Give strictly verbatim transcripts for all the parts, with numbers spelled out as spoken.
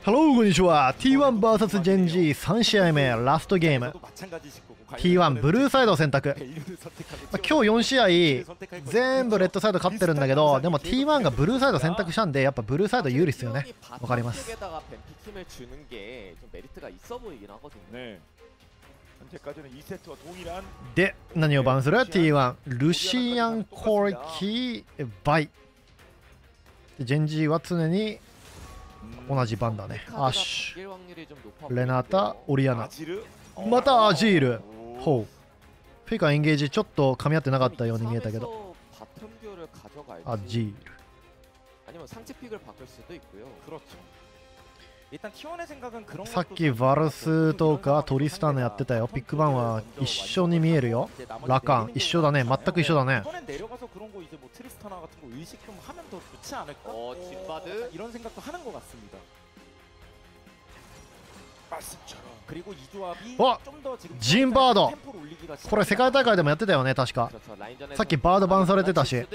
ハローこんにちは。 ティーワンブイエス ジェンジーさん試合目ラストゲーム ティーワン ブルーサイドを選択。まあ、今日よん試合全部レッドサイド勝ってるんだけど、でも ティーワン がブルーサイド選択したんでやっぱブルーサイド有利っすよね。わかります。で何をバンする？ ティーワン ルシアン・コーキー・バイ。ジェンジーは常に同じ番だね。アッシュ、レナタ、オリアナ、またアジール。ほう。フェイカーエンゲージちょっと噛み合ってなかったように見えたけど。アジール。さっきバルスとかトリスタンのやってたよ。ピックバンは一緒に見えるよ。ラカン一緒だね。全く一緒だね。お、ジンバード。これ世界大会でもやってたよね確か。さっきバードバンされてたし。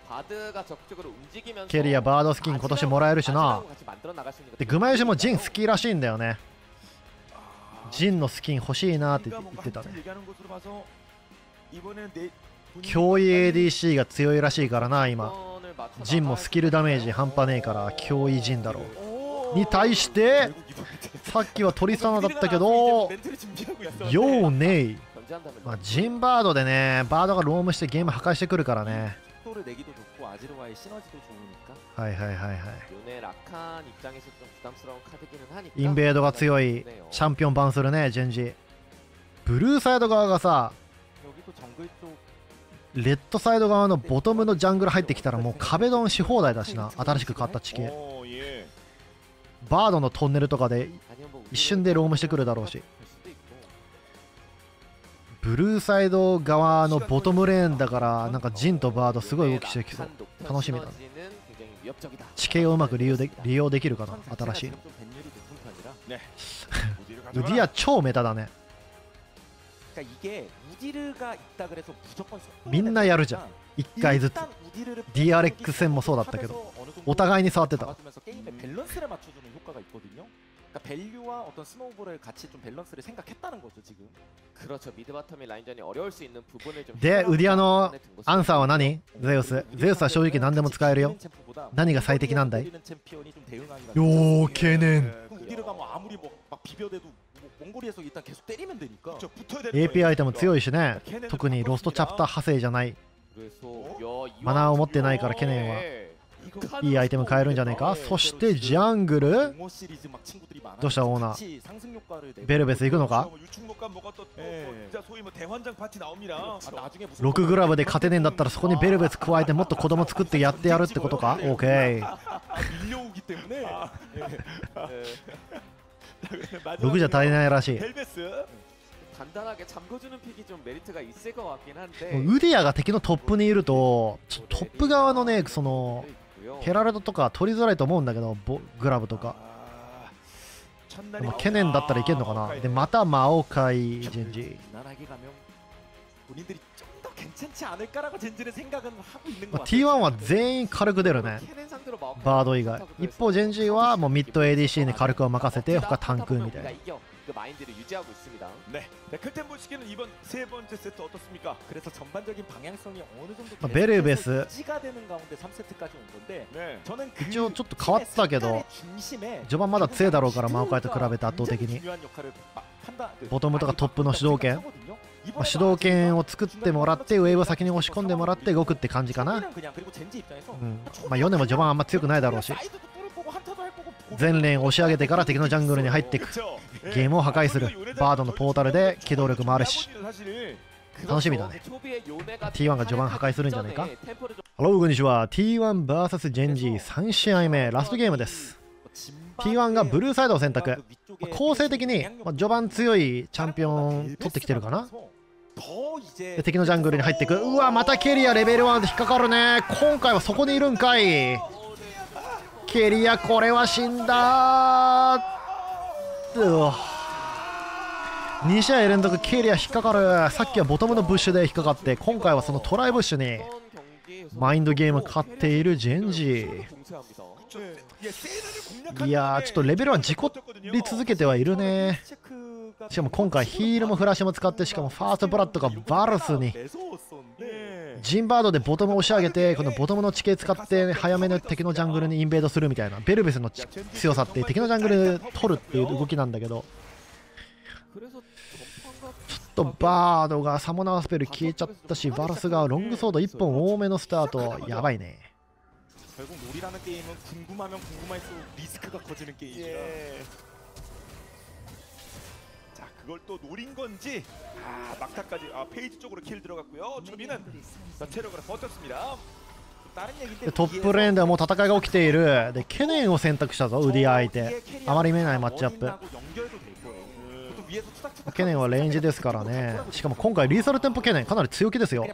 ケリアバードスキン今年もらえるしな。でグマヨシもジン好きらしいんだよね。ジンのスキン欲しいなって言ってたね。脅威 エーディーシー が強いらしいからな今。ジンもスキルダメージ半端ねえから脅威ジンだろう。に対してさっきはトリサナだったけど、ヨーネイ、まあ、ジンバードでね、バードがロームしてゲーム破壊してくるからね。はいはいはいはい。インベードが強いチャンピオンバンするねジェンジ。ブルーサイド側がさ、レッドサイド側のボトムのジャングル入ってきたらもう壁ドンし放題だしな。新しく変わった地形、バードのトンネルとかで一瞬でロームしてくるだろうし。ブルーサイド側のボトムレーンだからなんかジンとバードすごい動きしてきそう。楽しみだね。地形をうまく利用で利用できるかな新しいの。ウディア超メタだね。みんなやるじゃんいっかいずつ。 ディーアールエックス 戦もそうだったけどお互いに触ってた。でウディアのアンサーは何？ゼウス。ゼウスは正直何でも使えるよ。何が最適なんだい？よー懸念。 エーピー アイテム強いしね。特にロストチャプター派生じゃない。マナーを持ってないから懸念はいいアイテム買えるんじゃねえか。そしてジャングルどうしたオーナー。ベルベス行くのか。ろくグラブで勝てねえんだったらそこにベルベス加えてもっと子供作ってやってやるってことか。 OK。 ろくじゃ足りないらしい。ウディアが敵のトップにいるとトップ側のねそのヘラルドとか取りづらいと思うんだけど、グラブとか。でもケネンだったらいけんのかな。でまたマオカイジェンジ。まあ、ティーワン は全員軽く出るねバード以外。一方ジェンジーはもうミッド エーディーシー に火力を任せて他タンクみたいな。まあ、ベルベス一応ちょっと変わったけど序盤まだ強いだろうから、マオカイと比べて圧倒的に。ボトムとかトップの主導権、まあ、主導権を作ってもらってウェーブを先に押し込んでもらって動くって感じかな。うん、まあヨネも序盤あんま強くないだろうし、全レーン押し上げてから敵のジャングルに入っていく、ゲームを破壊する。バードのポータルで機動力もあるし楽しみだね。 ティーワン が序盤破壊するんじゃないか。ハローこんにちは。 ティーワンブイエス ジェンジーさん試合目ラストゲームです。 ティーワン がブルーサイドを選択。構成的に序盤強いチャンピオン取ってきてるかな。で敵のジャングルに入っていく。うわまたケリアレベルワンで引っかかるね。今回はそこにいるんかい。ケリアこれは死んだ。うわに試合連続ケリア引っかかる。さっきはボトムのブッシュで引っかかって、今回はそのトライブッシュにマインドゲーム勝っているジェンジ。いやーちょっとレベルは事故り続けてはいるね。しかも今回ヒールもフラッシュも使って、しかもファーストブラッドがバルスにジンバードでボトムを押し上げて、このボトムの地形使って早めの敵のジャングルにインベードするみたいな。ベルベスの強さって敵のジャングル取るっていう動きなんだけど、ちょっとバードがサモナースペル消えちゃったし、バルスがロングソードいっぽん多めのスタート。やばいね。でトップレーンではもう戦いが起きている。でケネンを選択したぞ、ウディア相手。あまり見えないマッチアップ。ケネンはレンジですからね。しかも今回リーサルテンポケネンかなり強気ですよ。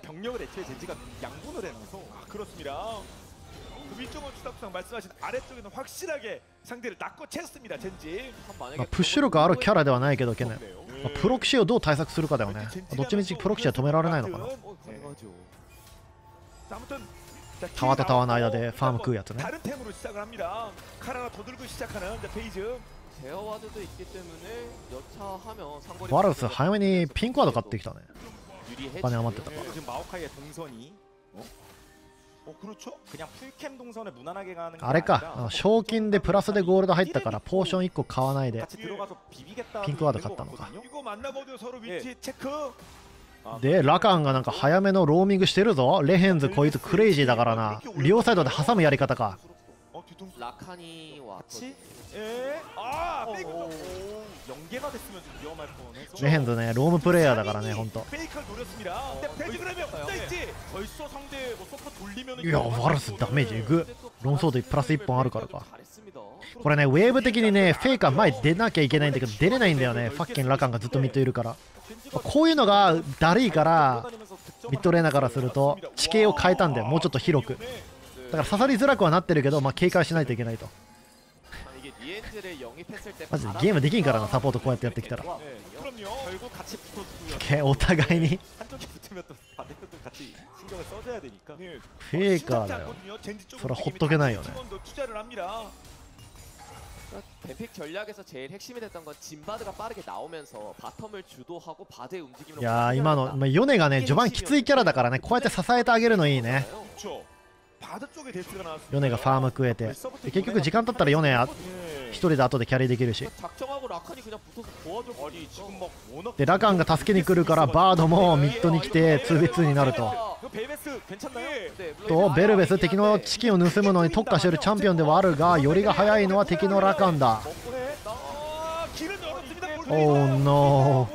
まあ、プッシュ力あるキャラではないけどケネン、まあ、プロキシをどう対策するかだよね。どっちみちプロキシは止められないのかな。タワーとタワーの間でファーム食うやつね。バルス早めにピンクワード買ってきたね。お金余ってたから。あれか、賞金でプラスでゴールド入ったからポーションいっこ買わないでピンクワード買ったのか。でラカンがなんか早めのローミングしてるぞ。レヘンズこいつクレイジーだからな。両サイドで挟むやり方か。レヘンズね、ロームプレイヤーだからね、ほんと。いや、ワルスダメージえぐ。ロンソードプラスいっぽんあるからか。これね、ウェーブ的にね、フェイカー前出なきゃいけないんだけど、出れないんだよね。ファッケンラカンがずっとミッドいるから。こういうのがだるいから、ミッドレーナーからすると、地形を変えたんだよ、もうちょっと広く。だから刺さりづらくはなってるけど、まあ、警戒しないといけないと。マジでゲームできんからな、サポートこうやってやってきたら。お互いにフェイカーだよ。それはほっとけないよね。いやー今の、まあ、ヨネがね序盤きついキャラだからね、こうやって支えてあげるのいいね。ヨネがファーム食えて、結局時間経ったらヨネ一人で後でキャリーできるし。でラカンが助けに来るからバードもミッドに来て ツーブイツー になると。とベルベス敵のチキンを盗むのに特化しているチャンピオンではあるが、よりが速いのは敵のラカンだ。おーノ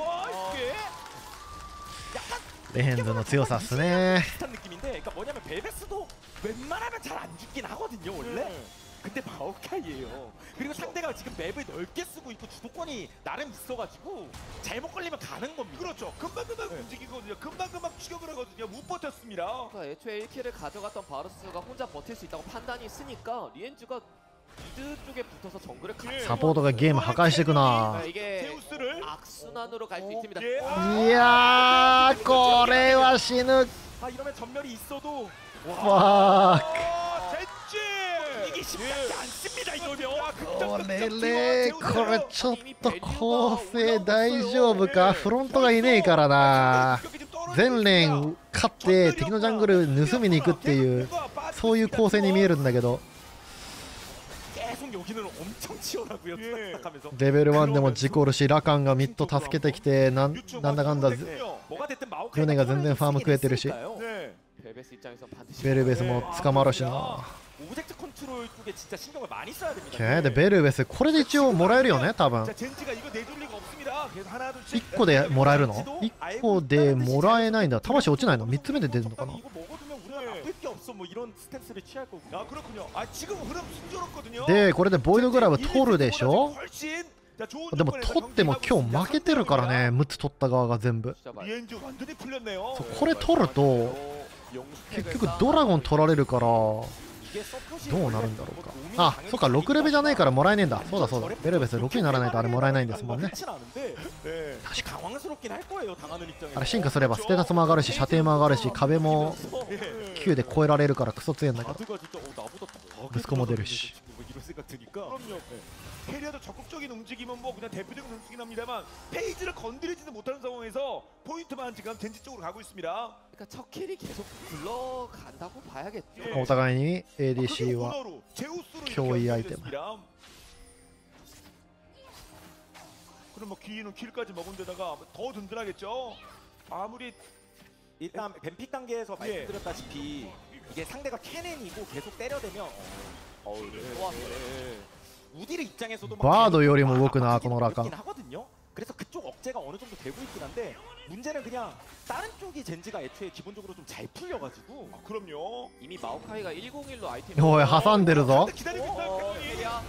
ー。レヘンズの強さっすね。근데 마오카이예요. 그리고 상대가 지금 맵을 넓게 쓰고 있고 주도권이 나름 있어가지고 잘못 걸리면 가는 겁니다. 그렇죠. 금방금방 네. 움직이거든요. 금방금방 추격을 하거든요. 못 버텼습니다. 그러니까 애초에 일 킬을 가져갔던 바루스가 혼자 버틸 수 있다고 판단이 있으니까 리엔즈가 미드 쪽에 붙어서 정글을 같이 사포도가 게임破壊していくな。 이게 악순환으로 갈 수 있습니다. 이야, これは死ぬ. 아, 이러면 전멸이 있어도 와.これね、これちょっと構成大丈夫か。フロントがいねえからな。全連勝って敵のジャングル盗みに行くっていう、そういう構成に見えるんだけど、レベルワンでも事故るし、ラカンがミッド助けてきて、なんなんだかんだヨネが全然ファーム食えてるし、ベルベスも捕まるしな。でベルベスこれで一応もらえるよね多分。いっこでもらえるの？ いっ 個でもらえないんだ。魂落ちないの？みっつめで出るのかな。でこれでボイドグラブ取るでしょ。でも取っても今日負けてるからね、むつ取った側が全部。そうこれ取ると結局ドラゴン取られるから、 どうなるんだろうか。あ、そっか、ろくレベじゃないからもらえねえんだ。そうだそうだ、ベルベスろくにならないとあれもらえないんですもんね。確かあれ進化すればステータスも上がるし射程も上がるし壁もきゅうで超えられるからクソ強いんだけど、息子も出るし。 캐리어도 적극적인 움직임은 뭐 그냥 대표적인 선수긴 합니다만 페이지를 건드리지도 못하는 상황에서 포인트만 지금 젠지 쪽으로 가고 있습니다. 그러니까 첫 킬이 계속 굴러간다고 봐야겠죠. 예. お互いに エーディーシー は 오너로, 제우스로 脅威アイテム。 됐습니다. 그럼 뭐 기인은 킬까지 먹은 데다가 더 든든하겠죠. 아무리 일단 뱀픽 단계에서 예. 말씀드렸다시피 이게 상대가 캐넨이고 계속 때려대면 어우 네. 좋았어요. 네. 우디르 입장에서도 바도 요리 뭐動くなこのラカ。 하거든요. 그래서 그쪽 억제가 어느 정도 되고 있긴 한데 문제는 그냥 다른 쪽이 젠지가 애초에 기본적으로 좀 잘 풀려가지고. 아, 그럼요. 이미 마오카이가 일공일로 아이템. おい挟んでるぞ。 기다리고 있어요. 어, 캐논이. 캐리아.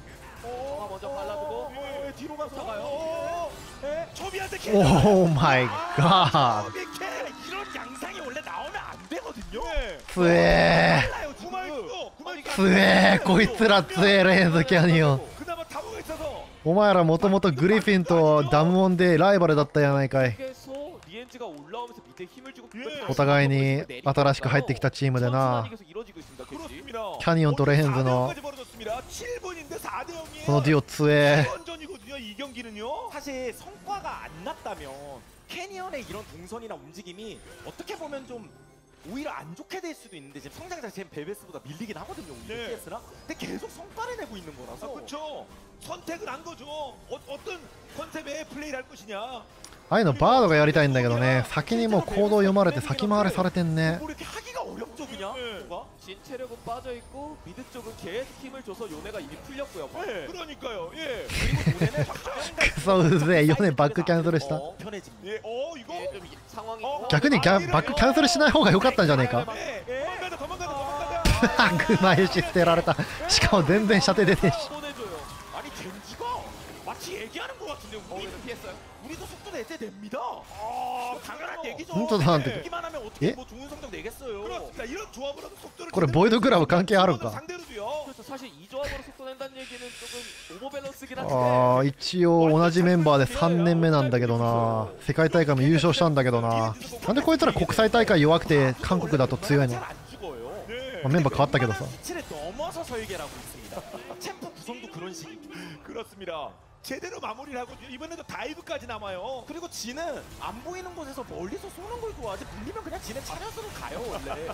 어, 먼저 발라두고. 예, 뒤로 가서 가요. 예, 초비한테 캐논. オー마イガー。 초비 캐 이런 양상이 원래 나오면 안 되거든요. つえー 달라요, 구마이도. 구마이 つえーこいつらつえレンズキャニオン。 그나마 타고가 있어서. お前らもともとグリフィンとダムオンでライバルだったやないかい。 계속 리엔즈가 올라오면서 밑에 힘을 주고 예. お互いに新しく入ってきたチームでな。 계속 이루어지고 있습니다. 겐지. 그렇습니다. キャニオンとレヘンズの 사 대 영까지 벌어졌습니다. 칠 분인데 사 대 영이에요. このデュオつえ。 전전이거든요. 이 경기는요. 사실 성과가 안 났다면 캐니언의 이런 동선이나 움직임이 어떻게 보면 좀 오히려 안 좋게 될 수도 있는데 지금 성장 자체는 벨베스보다 밀리긴 하거든요. 네. 씨에스나 근데 계속 성과를 내고 있는 아, 거라서. 그렇죠. 선택을 한 거죠. 어, 어떤 컨셉의 플레이를 할 것이냐. ああいうのバードがやりたいんだけどね、先にもう行動読まれて先回りされてんね。 뭐 이렇게 하기가 어렵죠 그냥. 네. 뭐가? 진 체력은 빠져 있고 미드 쪽은 계속 힘을 줘서 요네가 이미 풀렸고요. 네. 그러니까요. 예. 그리고 요네는 クソうぜえ、ヨネバックキャンセルした。 어, 편해집니다. 예. 어, 이거. 이게 좀 이- 상황이 어, 逆にギャバックキャンセルしない方が良かったんじゃねえか。 예. 도망가다 도망가다 도망가다. グマ石捨てられた。しかも全然射程出てんし。 보내줘요. 아니 젠지가 마치 얘기하는 것 같은데 어, 우리 그래서 피했어요. 우리도 속도 내재 됩니다. 아 당연한 얘기죠. 진짜 나한테 네. 얘기만 하면 어떻게 예? 뭐 좋은 성적 내겠어요. 그렇습니다. 이런 조합으로도 속도를 これボイドグラブ関係あるんか。 상대로도요. 그래서 사실 이 조합으로 속도 낸다는 얘기는 조금 오버밸런스긴 한데. ああ、一応同じメンバーでさんねんめなんだけどな。世界大会も優勝したんだけどな。なんでこいつら国際大会弱くて韓国だと強いの。 잘 안 죽어요. 네. まあメンバー変わったけどさ。 치를 넘어서 설계하고 있습니다. 챔프 구성도 그런 식이고. 그렇습니다. 제대로 마무리를 하고 이번에도 다이브까지 남아요. 그리고 지는 안 보이는 곳에서 멀리서 쏘는 걸 좋아하지. 물리면 그냥 지는 차려서는 가요 원래.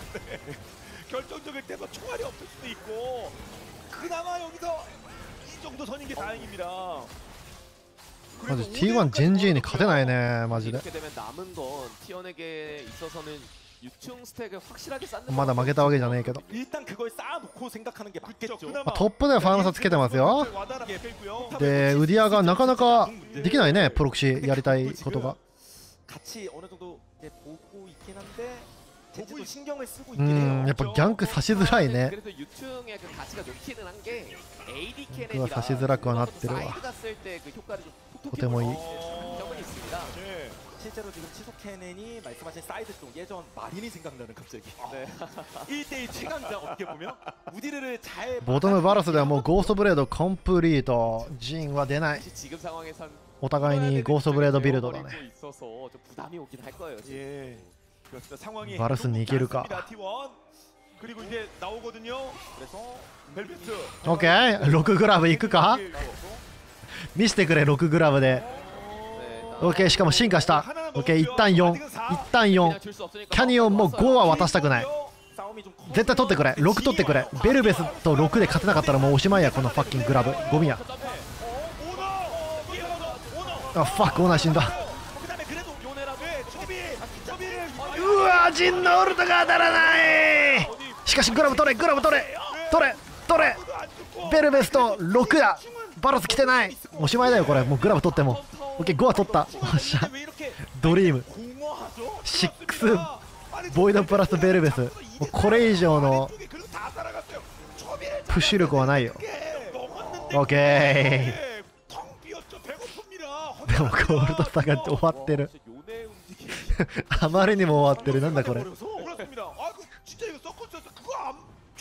결정적일 때 뭐 총알이 없을 수도 있고 그나마 여기서 이 정도 선인 게 다행입니다. マジ ティーワン ジェンジーに勝てないねマジで。 이렇게 되면 남은 건 티언에게 있어서는 유충 스택을 확실하게 쌓는 まだ負けたわけじゃねえけど。 일단 그걸 쌓아놓고 생각하는 게 맞겠죠. まあトップでファイナル差つけてますよ。 있고요. でウディアがなかなかできないね、プロキシやりたいことが。 같이 어느 정도 이제 보고 있긴 한데 젠지도 신경을 쓰고 う 있긴 해요. ん、やっぱギャンク差しづらいね。 그래서 유충의 그 가치가 높기는 한 게 에이디 그거 캐넨이라 사실 드라크가 나왔더라. 사이드 갔을 때 그 효과를 좀 톡톡히 고테모이. 보여줄 수 있는 점은 있습니다. 네. 실제로 지금 치속 캐넨이 말씀하신 사이드 쪽 예전 마린이 생각나는 갑자기. 네. 일 대일 최강자 어떻게 보면 우디르를 잘 ボトムバラスではもうゴーストブレードコンプリート、ジンは出ない。 사실 지금 상황에선 お互いにゴーストブレードビルドだね。 있어서 좀 부담이 오긴 할 거예요. 지금. 예. 그렇습니다. 상황이 바르스는 이기를까? 티 원. 그리고 이제 나오거든요. 그래서 벨비스. オッケー、ろくグラブいくか。見せてくれろくグラブで。 네, オッケー、しかも進化した。オッケー、一旦よん、一旦よん。 그냥 줄 수 없으니까 キャニオンもごは渡したくない。 싸움이 좀 커. 絶対取ってくれ、ろく取ってくれ。ベルベスとろくで勝てなかったらもうおしまいや、このファッキングラブ。ゴミや。 오너. 오너. あ、ファック、オーナー死んだ。 그다음에 그래도 요네라도 네, 초비. 초비를 うわ、ジンのウルトが当たらない。しかしグラブ取れ、グラブ取れ、取れ、取れ。 안 죽고. ベルベスとろくや。バラス来てない。おしまいだよ、これ。もうグラブ取っても。オッケー、ごは取った。おっしゃ。 왜 이렇게 ドリーム。 공허하죠? シックス。ボイドプラスベルベス。もうこれ以上の 그리고 다 따라갔어요. 초비를 プッシュ力はないよ。 먹었는데 オッケ 네, 텅 비었죠. 배고픕니다. ー。でもゴールド下がって終わってる。 요네 움직임이 あまりにも終わってる。なんだこれ。 그렇습니다. 아, 그 진짜 이거 서커스였어. 그거 안 총알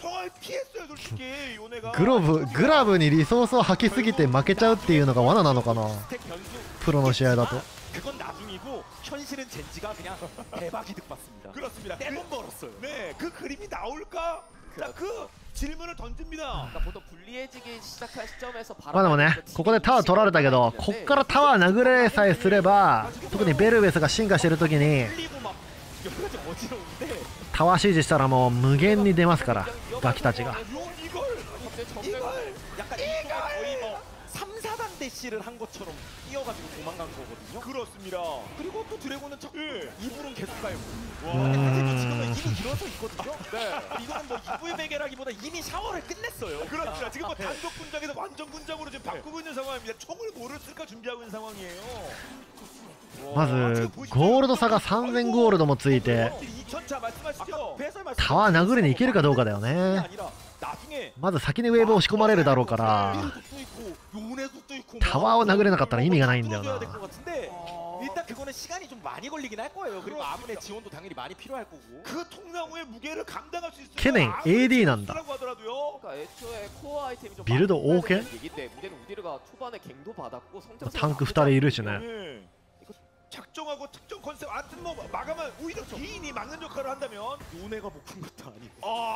피했어요 솔직히 요네가. グローブグラブにリソースを吐きすぎて負けちゃうっていうのが罠なのかな、 스택 변수 プロの試合だと。 그건 나중이고 현실은 젠지가 그냥 대박 이득 봤습니다. 그렇습니다. 떼돈 그, 벌었어요. 네, 그 그림이 나올까? 자, 그 질문을 던집니다. 그러니까 보통 불리해지기 시작한 시점에서 まあでもね、ここでタワー取られたけど、こっからタワー殴れさえすれば、特にベルベスが進化してる時に 흘리고 막 여러 가지 어지러운데 タワー指示したらもう無限に出ますから、ガキたちが。 요 이걸 갑자기 이걸 약간 이거 거의 뭐 삼, 사단 대시를 한 것처럼 뛰어가지고 도망간 거거든요. 그렇습니다. 그리고 또 드래곤은 첫 예. 이불은 계속 가요. 음. 사실 지금은 이미 일어서 있거든요. 네. 이거는 뭐 이불 베개라기보다 이미 샤워를 끝냈어요. 그렇습니다. 지금 뭐 단독 군장에서 완전 군장으로 지금 바꾸고 있는 상황입니다. 총을 뭐를 쓸까 준비하고 있는 상황이에요. まずゴールド差がさんぜんゴールドもついて 이천 차 말씀하시죠. 배설 말씀 タワー殴りに行けるかどうかだよね。 아니라 나중에 まず先にウェーブを押し込まれるだろうから、 도 있고 요네도 있고 タワーを殴れなかったら意味がないんだよ 뚫어줘야 な。 될 것 같은데 일단 그거는 시간이 좀 많이 걸리긴 할 거예요. 그리고 아문의 지원도 당연히 많이 필요할 거고. 그 통나무의 무게를 감당할 수 있을 걔는 에이디 난다. 하더라도요. 그러니까 애초에 코어 아이템이 좀 빌드 많이 오케이? 얘기 때문에 우디르가 초반에 갱도 받았고 성장 タンクふたりいるしね。 예. 이거 작정하고 특정 컨셉 아무튼 뭐 마감은 오히려 개인이 막는 역할을 한다면 요네가 목한 것도 아니고.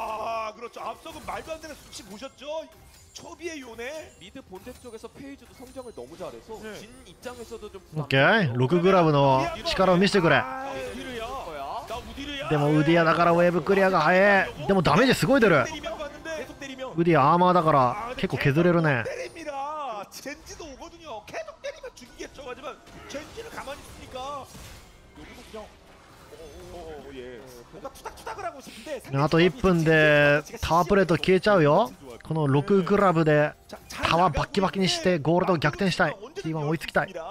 아 그렇죠. 앞서은 말도 안 되는 수치 보셨죠? 초비의 요네. 미드 본대 쪽에서 페이지도 성장을 너무 잘해서 네. 진 입장에서도 좀 オッケー、ろくグラブの力を見せてくれ。 아, 우디르야 거야. 나 우디르야. でもウディアだからウェーブクリアが早い。でもダメージすごい出る。 때리면 봤는데 계속 때리면 ウディアアーマーだから結構削れるね。 때립니다. 젠지도 오거든요. 계속 때리면 죽이겠죠. 하지만 젠지는 가만히 있으니까. 여기도 그냥 어, 어, 예. 뭔가 투닥투닥을 하고 싶은데 あといっぷんでタワープレート消えちゃうよ。このろくグラブで タワーバッキバキにしてゴールドを逆転したい。 ティーワン 追いつきたい。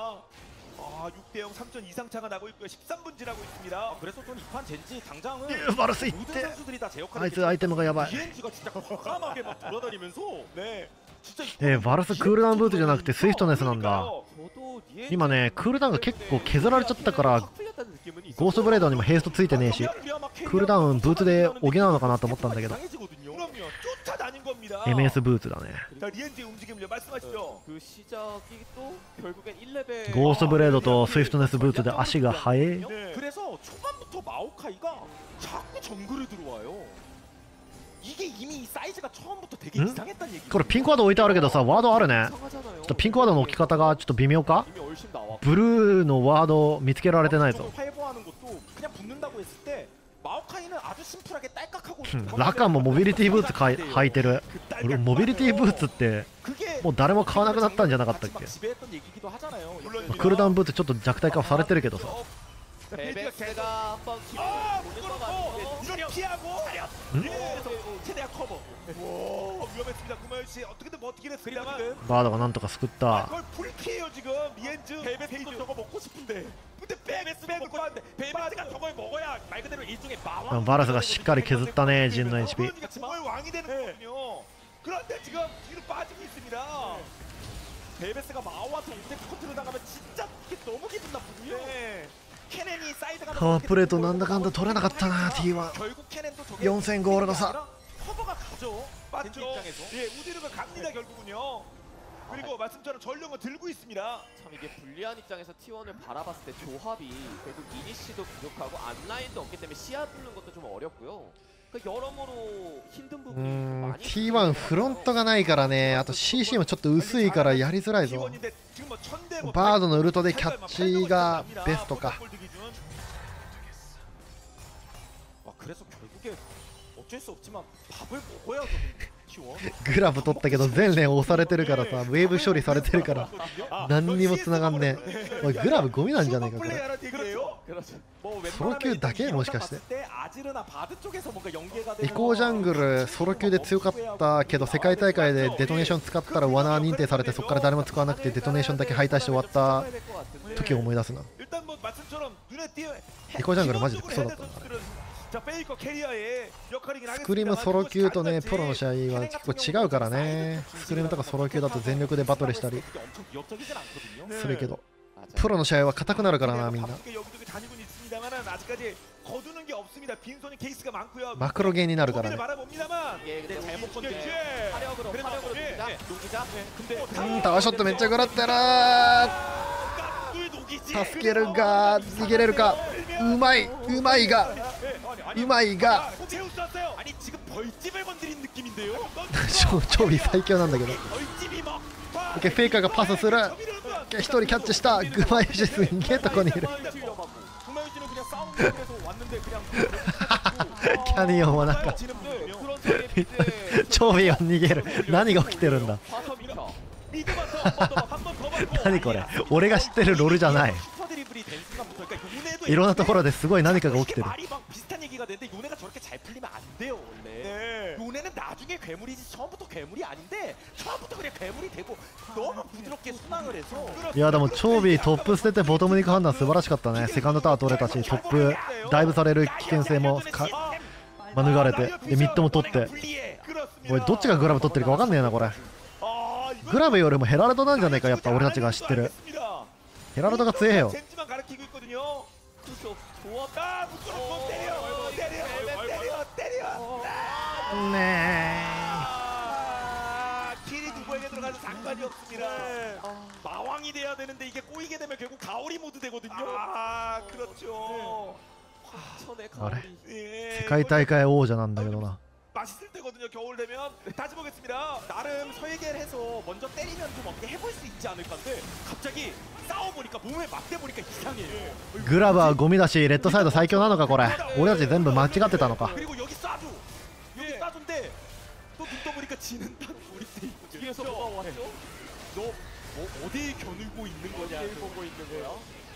아, 육 대 영 삼 점 이상 차가 나고 있고요. 십삼 분 지나고 있습니다. 그래서 저는 이판 젠지 당장은 バルスいっ 모든 て。 선수들이 다 제 あ 역할을 いつアイテムがやばい。 디엔지가 진짜 과감하게 막 돌아다니면서 네. 진짜 えー、バルスクールダウンブーツじゃなくてスイフトネスなんだ。 저도 니에 今ねクールダウンが結構削られちゃったから 확 풀렸다는 느낌은 있었어요. ゴーストブレードにもヘイストついてねえし、クールダウンブーツで補うのかなと思ったんだけど 당해지거든요. 그럼요. 쫓아다닌 겁니다. エムエス ブーツだね。 자, 리엔지의 움직임을 말씀하시죠. 그 시작이 또 결국엔 일 레벨 ゴーストブレードとスイフトネスブーツで足が速い。 네. 그래서 초반부터 마오카이가 자꾸 정글에 들어와요. 이게 이미 사이즈가 처음부터 되게 응? 이상했다는 얘기. これピンクワード置いてあるけどさ、ワードあるね。 이상하잖아요. ちょっとピンクワードの置き方がちょっと微妙か。 이미 얼씬 나왔고 ブルーのワード見つけられてないぞ。 활보하는 것도 그냥 붙는다고 했을 때 마오카이는 아주 심플하게 딸깍하고 ラカンもモビリティブーツかい履いてる。俺モビリティブーツってもう誰も買わなくなったんじゃなかったっけ。 지배했던 얘기기도 하잖아요. まあクールダウンブーツちょっと弱体化されてるけどさ。 베베스가 한번 아, 기회를 보는 것 부끄럽고 같은데 이걸 피하고. 응? 예. 최대한 커버. 오, 위험했습니다. 구마현 씨 어떻게든 버티긴 했습니다만. バードがなんとか救っ 아, た。 그걸 풀피해요 지금 리엔즈. 베베스도 저거 먹고 싶은데. 근데 베베스 먹고 왔는데 베베스가 저걸 먹어야 말 그대로 일종의 마왕. うんバラスがしっかり削ったね、陣の エイチピー。 그러니까 정말 왕이 되는 거거든요. 그런데 지금 뒤로 빠지고 있습니다. 베베스가 마오한테 오텍 컨트롤 당하면 진짜 이게 너무 기분 나쁘고요. 네. 케넨이 사이드가 タワープレートなんだかんだ取れなかったな ティーワン。 결국 케넨도 저게 よんせんゴールド差。 커버가 가죠. 젠지 맞죠? 입장에서. 예, 우디르가 갑니다 결국은요. 그리고 말씀처럼 전령을 들고 있습니다. 참 이게 불리한 입장에서 티원을 바라봤을 때 조합이 결국 이니시도 부족하고 앞라인도 없기 때문에 시야 뚫는 것도 좀 어렵고요. 그 여러모로 힘든 う 부분이 ーん 많이 ティーワン フロントがないからね。あと シーシー もちょっと薄いからやりづらいぞ。 T1인데 지금 뭐 천대 뭐 バードのウルトでキャッチがベストか。 아, 그래서 결국에 어쩔 수 없지만 밥을 먹어야 키워. グラブ取ったけど全連押されてるからさ、ウェーブ処理されてるから何にも繋がんねえ。おいグラブゴミなんじゃねえかこれ。 그렇죠. 뭐 ソロ級だけもしかして。 아지르나 바드 쪽에서 뭔가 연계가 移行ジャングルソロ級で強かったけど世界大会でデトネーション使ったら罠認定されてそこから誰も使わなくてデトネーションだけ敗退して終わった時を思い出すな。 일단 뭐 말씀처럼 눈에 띄어 이거 장그를 마지クソだったな。 자, 페이커 캐리어의 역할이긴 スクリームソロ級とねプロの試合は結構違うからね。スクリームとかソロ級だと全力でバトルしたり 엄청 위협적이진 않거든요. するけど 맞아요. プロの試合は硬くなるからなみんな。 바쁘게 여기저기 다니고 있습니다만은 아직까지 거두는 게 없습니다. 빈손이 케이스가 많고요. マクロゲーになるから 고민을 ね 바라봅니다만. 예, 근데 잘못 건데 그렇지. 화력으로 그래도 화력으로 예, 녹이자 예. 녹이자. 근데 うんタワーショットめっちゃ食らってるー助けるが逃げれるかうまいうまいがうまいが 제우스 왔어요. 아니 지금 벌집을 건드린 느낌인데요. 超微最強なんだけど 벌집이 막 OK フェイカーがパスする OK 一人キャッチしたグマイシすんげえとこにいる 구마유지는 그냥 싸움 쪽에서 왔는데 그냥 キャニオンはなんか 그런 상황에 이제 超微は逃げる何が起きてるんだ 화섬이다. 미드 봐서 한번 더 받고. 何これ俺が知ってるロールじゃない 슈퍼 드리블이 된 순간부터 그러니까 요네도 いろんなところですごい何かが起きてる 말이 막 비슷한 얘기가 되는데 요네가 저렇게 잘 풀리면 안 돼요 원래. 네. 요네는 나중에 괴물이지 처음부터 괴물이 아닌데 처음부터 그냥 괴물이 되고 너무 부드럽게 순항을 해서 いやでも超微トップ捨ててボトムに行く判断素晴らしかったねセカンドタワー取れたしトップダイブされる危険性もか免れてでミッドも取って 그렇습니다. これどっちがグラブ取ってるか分かんねえなこれ 아, 이거 グラブよりもヘラルドなんじゃねえかやっぱ俺たちが知ってる 알겠습니다. ヘラルドが強えよ 젠지만 가르치고 있거든요. 그렇죠. 조합. 아, 묶어놓고 때려, 때려, 때려, 때려. ね 아, 킬이 누구에게 들어가도 상관이 없습니다. 마왕이 돼야 되는데 이게 꼬이게 되면 결국 가오리 모드 되거든요. 아, 그렇죠. 천의 아래. 가오리. え世界大会王者なんだけどな 맛있을 때거든요. 겨울 되면 다시 보겠습니다. 나름 설계해서 먼저 때리면 좀 어떻게 해볼 수 있지 않을까인데 갑자기 싸워보니까 몸에 맞대 보니까 이상해요. グラブはゴミだしレッドサイド最強なのかこれ俺たち全部間違ってたのか 그리고 여기 쏴줘. 여기 쏴준데 또 눈 떠보니까 지는 딱 우리 때 있거든. 뒤에서 뭐가 왔죠? 너 뭐 어디에 겨누고 있는 거냐? 어디에 보고 있는 거야?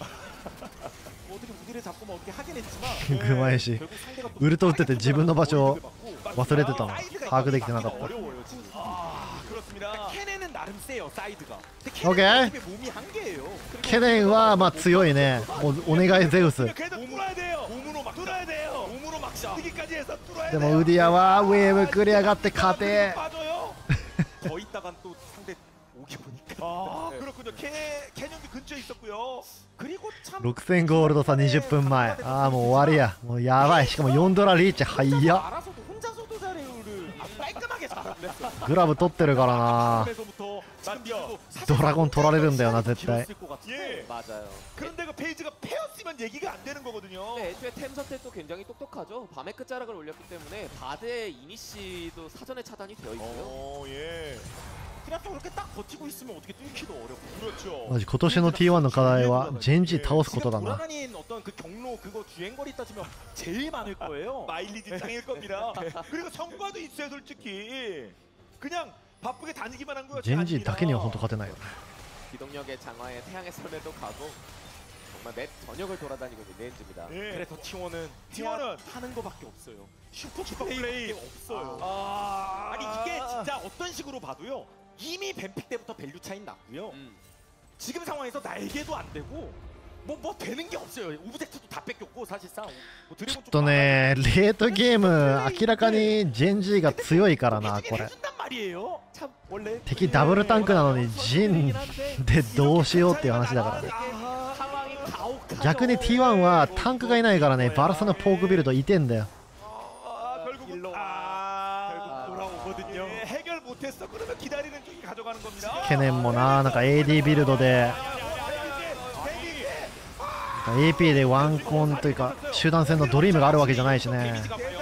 뭐 어떻게 무기를 잡고 뭐 어떻게 하긴 했지만 グマイシ 결국 상대가 또 ウルト打ってて自分の場所を 사이드가 忘れてたの 사이드가 把握できてなかった 어려워요 지금. 아, 그렇습니다. 케넨은 나름 세요 사이드가. 근데 오케이. 케넨은 어차피 몸이 한계예요. ケネンはまあ強いねもうお願いゼウス 그래도 뚫어야 돼요. 몸으로 막 뚫어야 돼요. 몸으로 막자. 여기까지 해서 뚫어야 で 돼요. もウディアはウェーブ繰り上がって勝て 빠져요. 더 있다간 또 상대 오기 보니까. 아, 그렇군요. 캐 캐년도 근처에 있었고요. 그리고 참 ろくせんゴールド差にじゅっぷんまえああもう終わりやもうやばいしかもよんドラリーチはや 알아서도 혼자서도 잘해요를 아주 깔끔하게 잘하고 그랬어. グラブ取ってるからな 그래서부터 맞죠. 드라곤 돌아야 된대요, 나絶対. 예. 맞아요. 그런데 그 페이지가 페였으면 얘기가 안 되는 거거든요. 근데 애초에 템서텟도 굉장히 똑똑하죠. 밤의 끝자락을 올렸기 때문에 바드의 이니시도 사전에 차단이 되어 있고요. 어, 예. 그냥 또 그렇게 딱 버티고 있으면 어떻게 뚫기도 어렵고. 그렇죠. マジ今年の ティーワン の課題はジェンジ倒すことだ 지금 な 돌아다닌 어떤 그 경로 그거 주행거리 따지면 제일 많을 거예요. 마일리지 장일 겁니다. 그리고 성과도 있어요, 솔직히. 그냥 바쁘게 다니기만 한 거예요. ジェンジだけには本当勝てないよね 기동력의 장화에 태양의 선에도 가고 정말 맵 전역을 돌아다니고 있는 렌즈입니다. 예. 그래서 티원은 티원은 하는 거밖에 없어요. 슈퍼 슈퍼 플레이 플레이. 없어요. 아, 아니 이게 진짜 어떤 식으로 봐도요. 이미 뱀픽 때부터 밸류 차이 났고요. 음. 지금 상황에서 날개도 안 되고 뭐 뭐 되는 게 없어요. 오브젝트도 다 뺏겼고 사실상 뭐 ちょ 드래곤 っとねレートゲーム明らかにジェンジが強いからなこれ 해준단 말이에요. 참 원래 敵ダブルタンクなのにジンでどうしようっていう話だからね 상황이 가혹하죠. 逆に ティーワン はタンクがいないからねバルサのポークビルドいてんだよ 아, 결국 일로 아, 결국 돌아오거든요. 예, 해결 못했어. 그러면 기다리는 쪽이 가져가는 겁니다. ケネンもななんか エーディー ビルドで エーピー でワンコンというか集団戦のドリームがあるわけじゃないしね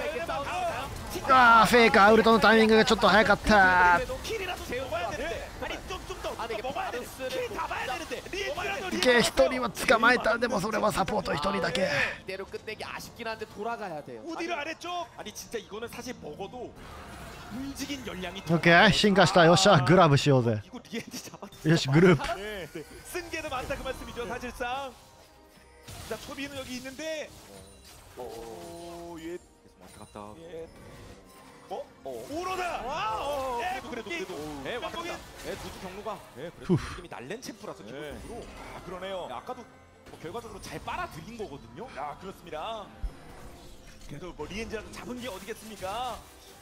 あーフェイカーウルトのタイミングがちょっと早かった 킬이라도 재워봐야 되는데 아니 좀좀더 아, 이게 먹어야 되는데 바루스를 킬다 봐야 되는데 리엔이라도 いけ一人は捕まえたでもそれはサポート一人だけ 이대로 끝내기 아쉽긴 한데 돌아가야 돼요. 우디를 아래쪽. 아니 진짜 이거는 사실 먹어도 움직인 열량이 オッケー進化したよっしゃグラブしようぜ 이거 리엔지 잡았 よしグループ 예. 승계도 많다 그 말씀이죠, 사실상. 자, 초비는 여기 있는데. 오, 예. 왔다 갔다 예. 어? 어. 오로다. 와. 예, 그래도 그래도 그래도 예 왔다 갔다 예 두두 경로가 예 그래도 움직임이 날랜 챔프라서 기본적으로 아, 그러네요. 야, 아까도 뭐 결과적으로 잘 빨아들인 거거든요. 야, 그렇습니다. 그래도 뭐 리엔지라도 잡은 게 어디겠습니까?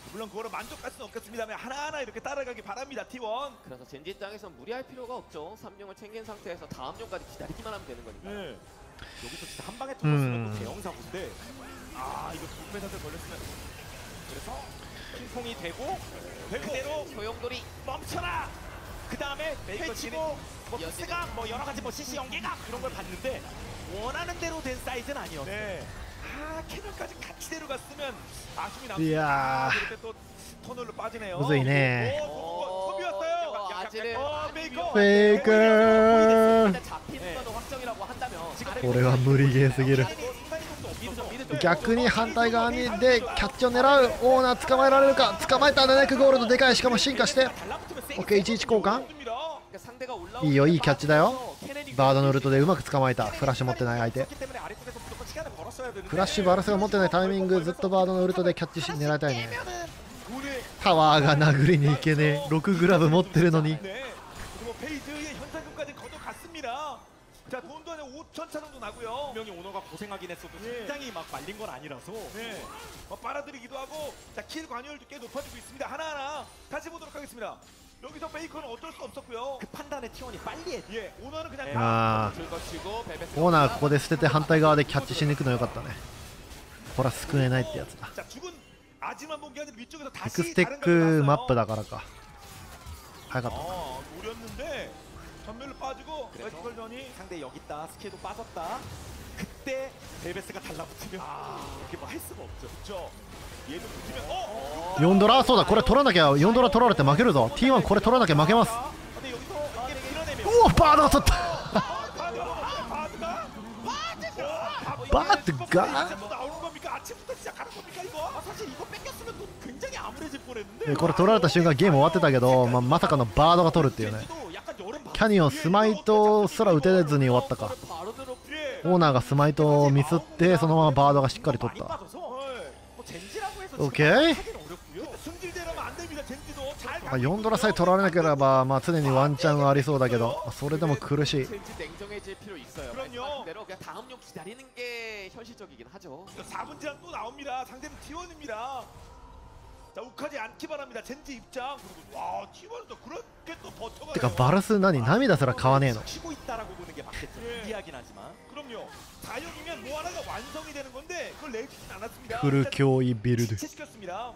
물론 그거로 만족할 수는 없겠습니다만 하나하나 이렇게 따라가기 바랍니다. 티원. 그래서 젠지 입장에선 무리할 필요가 없죠. 삼 룡을 챙긴 상태에서 다음 룡까지 기다리기만 하면 되는 거니까. 네. 여기서 진짜 한 방에 터졌으면 음. 또 대형 사고인데 아 이거 두 배사들 걸렸으면 그래서 핑퐁이 되고 그대로 소용돌이 멈춰라. 그 다음에 펼치고 뭐 이어지는- 패스가 뭐 여러 가지 뭐 씨씨 연계가 그런 걸 봤는데 원하는 대로 된 사이즈는 아니었어. 네. 아 캐년까지 같이 데려갔으면 아쉬움이 남습니다. 이야. 아, 이렇게 또 터널로 빠지네요. 무서이네. 오, 오, 섭이 왔어요. 어, 아지를 어, 메이커. 페이커. 일단 잡히는 네. 거는 확정이라고 한다면 지금 これは無理ゲーすぎる。 미드 좀 미드 좀 逆に反対側にでキャッチを狙うオーナー捕まえられるか。捕まえたんだね。クゴールドでかい。しかも進化して OK いちいち交換。 그러니까 상대가 올라오고 いいよいいキャッチだよ。 케네디 バードのウルトでうまく捕まえた。フラッシュ持ってない相手。フラッシュバルスが持ってないタイミングずっとバードのウルトでキャッチし狙いたいね。タワーが殴りに行けねえ。ろくグラブ持ってるのに。 네. 그리고 페이즈의 현상금까지 거둬갔습니다. 자 돈도 한 오천 차 정도 나고요. 분명히 오너가 고생하긴 했어도 예. 굉장히 막 말린 건 아니라서 네. 어, 빨아들이기도 하고 자킬 관여율도 꽤 높아지고 있습니다. 하나하나 다시 보도록 하겠습니다. 여기서 베이컨은 어쩔 수 없었고요. 그 판단에 티원이 빨리 했 예, 오너는 그냥 네. あ 긁어치고 베베스 ーオーナーここで捨てて反対側でキャッチしに行くのよかったね。これは救えないってやつだ。 자 죽은 아지만 본 게 아니라 위쪽에서 エク 다시 ステックマップだからか。早かった。 어, 노렸는데 전멸로 빠지고 그래서? 웨스컬전이 상대 여기 있다 스케도 빠졌다. 그때 벨베스가 달라붙으면 이렇게 뭐 할 수가 없죠. 그렇죠. 얘도 붙으면 어? ヨンドラそうだこれ取らなきゃヨンドラ取られて負けるぞ。 ティーワン これ取らなきゃ負けます。 근데 여기서 이게 밀어내면 おおバードが取った。 바드가 바드가 뭐 나오는 겁니까? 아침부터 시작하는 겁니까 이거? 아 사실 이거 뺏겼으면 또 굉장히 암울해질 뻔했는데. これ取られた瞬間ゲーム終わってたけど、まあ、まさかのバードが取るっていうね。 젠지도 약간 여름 밤 キャニオンスマイトすら打てずに終わったか。 바로 들어 예. オーナーがスマイトをミスってそのままバードがしっかり取っ 많이 た。 빠져서 어, 뭐 젠지라고 해서 오케이. 지금 하긴 어렵고요. 승질대로면 안 됩니다. 젠지도 잘 まあ、ヨンドラさえ取られなければ、まあ、常にワンチャンはありそうだけど、まあそれでも苦しい。 젠지 냉정해질 필요 있어요. 그럼요. 말씀하신 대로 그냥 다음 용 기다리는 게 현실적이긴 하죠. 사 분지랑 또 나옵니다. 상대는 티원입니다. 자 욱하지 않기 바랍니다. 젠지 입장. 그리고 와 티원도 그렇게 또 버텨가네요. てかバルス何涙すら買わねえの。 쉬고 있다라고 보는 게 맞겠죠. 예. 이해하긴 하지만. 그럼요. 사용이면 뭐 하나가 완성이 되는 건데 그걸 내주진 않았습니다. フル脅威ビルド。 시켰습니다.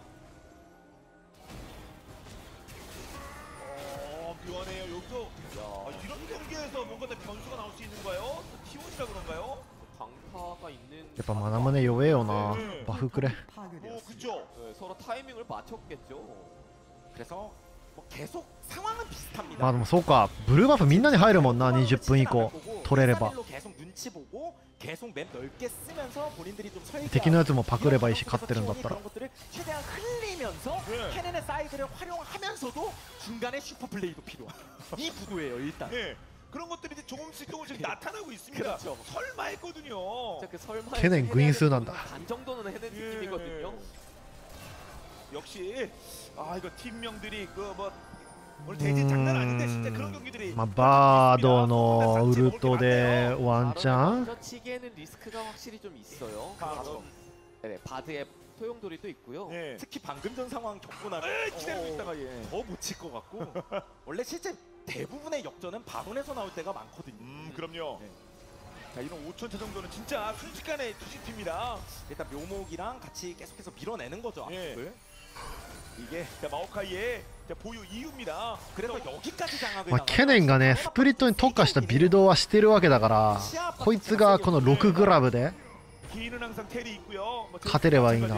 어 묘하네요. 여기서 아, 이런 경기에서 뭔가 더 변수가 나올 수 있는 거예요? 티원이라 그런가요? 광파가 있는 やっぱマナムネ弱えよな。バフくれ。 뭐 그죠. 네, 서로 타이밍을 맞췄겠죠. 그래서 뭐 계속 상황은 비슷합니다. まあでもそうか。ブルーバフみんなに入るもんな。にじゅっぷん以降取れれば。 계속 눈치 보고 계속 맵 넓게 쓰면서 본인들이 좀 설계. 敵のやつもパクればいいし勝ってるんだったら。 그런 것들을 최대한 흘리면서 네. 캐넨의 사이드를 활용하면서도 중간에 슈퍼 플레이도 필요한 이 구도예요 일단. 네. 그런 것들이 이제 조금씩 조금씩 나타나고 있습니다. 그렇죠. 설마 했거든요. 진짜 그 설마 걔는 구인수난다. 반 정도는 해낸 예. 느낌이거든요. 역시 아 이거 팀명들이 그 뭐 오늘 대진 장난 아닌데 진짜 그런 경기들이 まあ、バードのウルトでワンチャン 먼저 치기에는 리스크가 확실히 좀 있어요. 그렇죠. 네, 바드의 소용돌이도 있고요. 네. 특히 방금 전 상황 겪고 나면 에이, 기다리고 있다가 예. 더 못 칠 것 같고 원래 실제 대부분의 역전은 바론에서 나올 때가 많거든요. 음 그럼요. 네. 자 이런 오천 차 정도는 진짜 순식간에 투시팀입니다. 일단 묘목이랑 같이 계속해서 밀어내는 거죠. 예. 앞을. 이게 자, 마오카이의 자, 보유 이유입니다. 그래서 여기까지 장악을 まあ、ケネンがねスプリットに特化したビルドはしてるわけだからこいつがこのろくグラブで 기인은 항상 텔이 있고요. 뭐 勝てればいいな。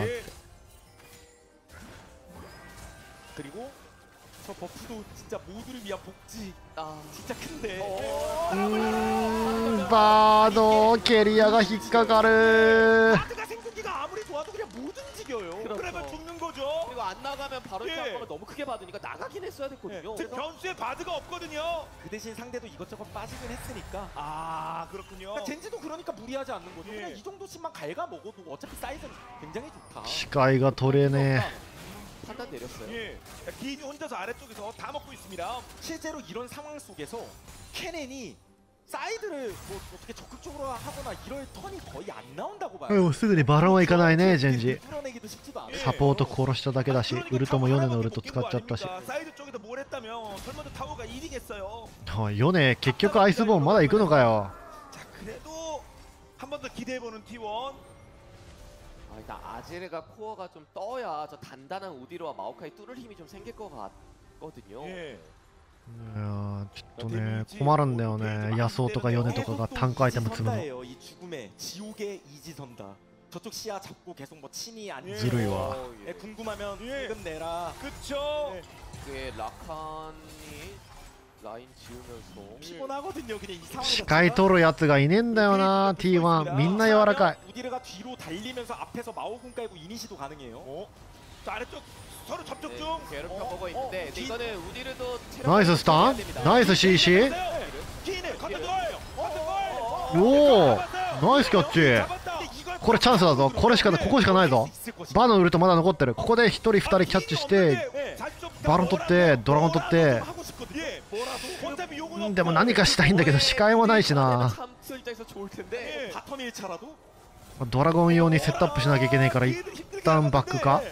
그리고 저 버프도 진짜 모두를 위한 복지 아, 진짜 큰데. うーんバードケリアが引っかかる。 바드가 생존기가 아무리 좋아도 그냥 못 움직여요. 그렇죠. 그러면 죽는 거죠. 그리고 안 나가면 바로 예. 시작하면 너무 크게 받으니까 나가긴 했어야 됐거든요. 지금 그래서 변수에 바드가 없거든요. 그 대신 상대도 이것저것 빠지긴 했으니까. 아 그렇군요. 그러니까 젠지도 그러니까 무리하지 않는 거죠. 예. 그냥 이 정도씩만 갉아 먹어도 어차피 사이즈는 굉장히 좋다. 視界が取れね 판단 내렸어요. 예. 자, 기인이 혼자서 아래쪽에서 다 먹고 있습니다. 실제로 이런 상황 속에서 케넨이 사이드를 뭐 어떻게 적극적으로 하거나 이럴 턴이 거의 안 나온다고 봐요. でもすぐにバロンはいかないね、ジェンジ。 뚫어내기도 쉽지도 않아요. サポート殺しただけだし、ウルトもヨネのウルト使っちゃったし。 사이드 쪽에서 뭘 했다면 설마도 타워가 이기겠어요. おいヨネ、結局アイスボーンまだ行くのかよ。 자, 그래도 한 번 더 기대해보는 티원. 아, 일단 아지르가 코어가 좀 떠야 저 단단한 우디로와 마오카이 뚫을 힘이 좀 생길 것 같거든요. 예. いやーちょっとね、困るんだよね。ヤスオとかヨネとかがタンクアイテム積むの。 이지선다예요. 이 죽음의 지옥의 이지선다. 저쪽 시야 잡고 계속 뭐 친이 안 예. 지루이 와. 예, 궁금하면 예. 지금 내라. 그쵸. 예. 그게 라칸이 라인 지우면서 피곤하거든요. 그냥 이 상황에서. 視界取るやつがいねえんだよな、ティーワン。みんな柔らかい。 우디르가 뒤로 달리면서 앞에서 마오군 깔고 이니시도 가능해요. 어? 자, 아래쪽 서로 접촉 네, 중. 괴롭혀보고 어, 있는데 어, 근데 기- 이거는 우디르도 나이스 스탄, 나이스 씨씨. 기인을 컨트롤. 컨트롤. おお、ナイスキャッチ。 잡았다. これチャンスだぞ。これしかここしかないぞ。 있을 것이다. バのウルトまだ残ってる。ここでひとりふたりキャッチしてバロン取ってドラゴン取って。 하고 싶거든요. 예, 뭐라도. 어차피 요구는 うんでも何かしたいんだけど視界もないしな。 참스 입장에서 좋을 텐데 예. 바텀 일 차라도 ドラゴン用にセットアップしなきゃいけないから一旦バックか。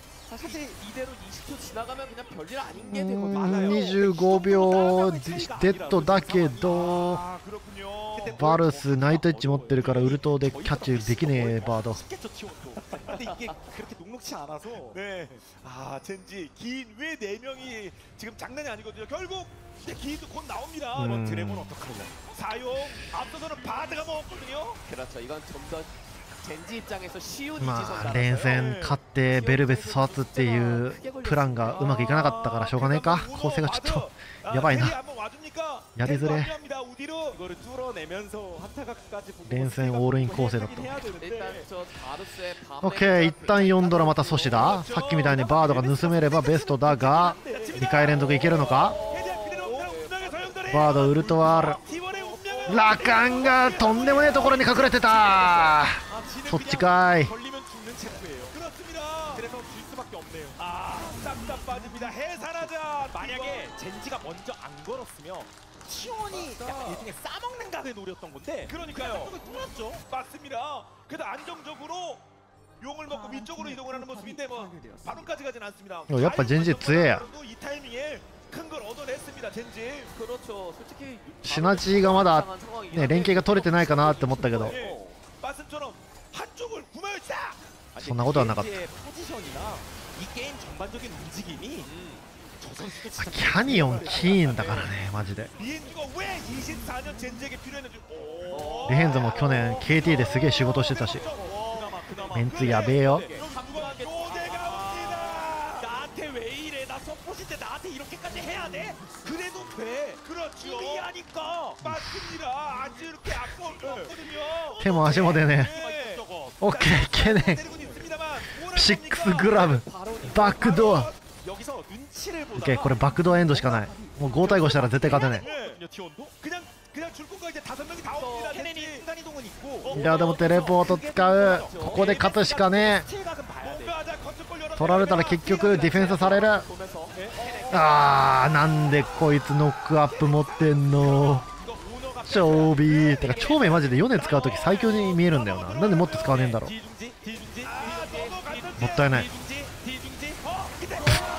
사실 이대로 이십 초 지나가면 그냥 별일 아닌 게 う 되거든요. んにじゅうごびょうデッドだけど 아, 그렇군요. バルスナイトエッジ持ってるからウルトでキャッチできねえバード。 쉽겠죠 티원도. 근데 이게 그렇게 녹록치 않아서. 네. 아, 젠지 긴 왜 네 명이 지금 장난이 아니거든요. 결국 이제 기인도 곧 나옵니다. 음. 이번 드래곤 어떡하냐. 사용 앞서서는 바드가 먹었거든요. 그렇죠. 이건 좀 더 젠지 입장에서 쉬운 まあ 이지선다. 連戦勝ってベルベス育つっていうプランがうまくいかなかったからしょうがねえか。構成がちょっとやばいな。やりづれ。 이거를 뚫어내면서 한타각까지 보고 連戦オールイン構成だった。 일단 저 바루스의 밤 オッケー、一旦よんドラまた阻止だ。さっきみたいにバードが盗めればベストだがにかい連続いけるのか。バードウルトはある。ラカンがとんでもねえところに隠れてた。そっちかい。 걸리면 죽는 챔프예요. 그렇습니다. 그래서 줄 수밖에 없네요. 아, 싹다 빠집니다. 해산하자. 만약에 젠지가 먼저 안 걸었으면 티원이 약간 일종의 싸먹는 각을 노렸던 건데 그러니까요. 그걸 뚫었죠. 맞습니다. 그래도 안정적으로 용을 먹고 위쪽으로 이동을 하는 모습인데 뭐 바론까지 가진 않습니다. 어, 야빠 젠지 쯔에야. 이 타이밍에 큰 걸 얻어냈습니다. 젠지. 그렇죠. 솔직히 シナジーがまだね連携が取れてないかなって思ったけど 예. 말씀처럼 한쪽을 구매했다. そんなことはなかった。 젠지의 포지션이나 이 게임 전반적인 움직임이 저 선수도 あ 진짜 キャニオンキーンだからねマジで。 비엔즈가 왜 이십사 년 젠지에게 필요했는지. 오. レヘンズも去年 ケーティー ですげえ仕事してたし 그나마 그나마 メンツやべえよ。 누가 노제가 옵니다. 나한테 왜 이래? 나 서포시인데 나한테 이렇게까지 해야 돼? 그래도 돼. 그렇죠. 이미 하니까. 맞습니다. 아주 이렇게 아까울 거 없거든요. 手も足もでね。 예. オッケー、ケネン 때리고는 있습니다만 뭐라 シックス 합니까? グラブバックドア。 여기서 눈치를 オッケー、 보다가 これバックドアエンドしかない。もうご対ごしたら絶対勝てない。 예. 티원도 그냥 그냥 줄 건가 이제 다섯 명이 다 옵니다. 케넨이 젠지. 순간 이동은 있고 いやでもテレポート使う。ここで勝つしかね 스틸각은 봐야 돼. 뭔가 하자 컨트롤 열어. え。取られたら結局ディフェンスされる。 보면서 あーなんでこいつノックアップ持ってんの。 이거 오너가 超ビーてか超名マジでヨネ使うとき最強に見えるんだよな。なんでもっと使わねえんだろう。 뒤중지 뒤중지 아, 넘어갔는데. もったいない。 뒤중지 뒤중지 어, 근데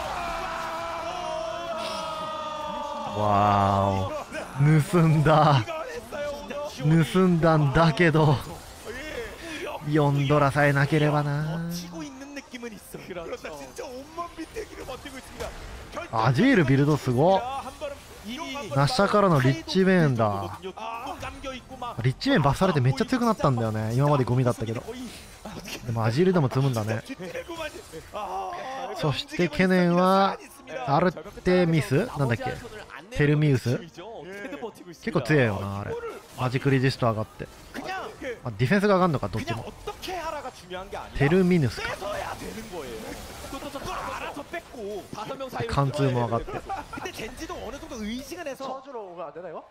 わーお。盗んだ。 이거 했어요. 오너. 盗んだんだけど 예. よんドラさえなければな。 버티고 있는 느낌은 있어. 그렇다. 진짜 온몸 밑대기를 버티고 있습니다. アジールビルドすごっ。 한 발은 이미 ナッシャからのリッチメンだ。 뚝뚝 감겨 있고 막 リッチメンバフされてめっちゃ強くなったんだよね。今までゴミだったけど。 거의 でもアジールでも積むんだね。 아, そしてケネンはアルテミスなんだっけ。 テルミウス 結構強いよなあれ。マジックレジスト上がって。 그냥 あディフェンスが上がるのかどっち 그냥 も。 어떻게 하라가 중요한 게 아니라 テルミヌスか。 뺏어야 되는 거예요. 그걸 알아서 뺏고 다섯 명 사이 貫通も上がって。 근데 젠지도 어느 정도 의식을 해서 쳐주러 오면 안 되나요?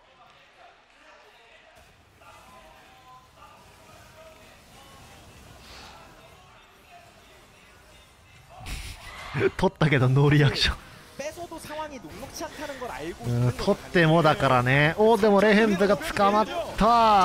取ったけどノーリアクション。 뺏어도 상황이 상황이 녹록치 않다는 걸 알고 うん 있는 取ってもだからね。おーでもレヘンズが捕まった。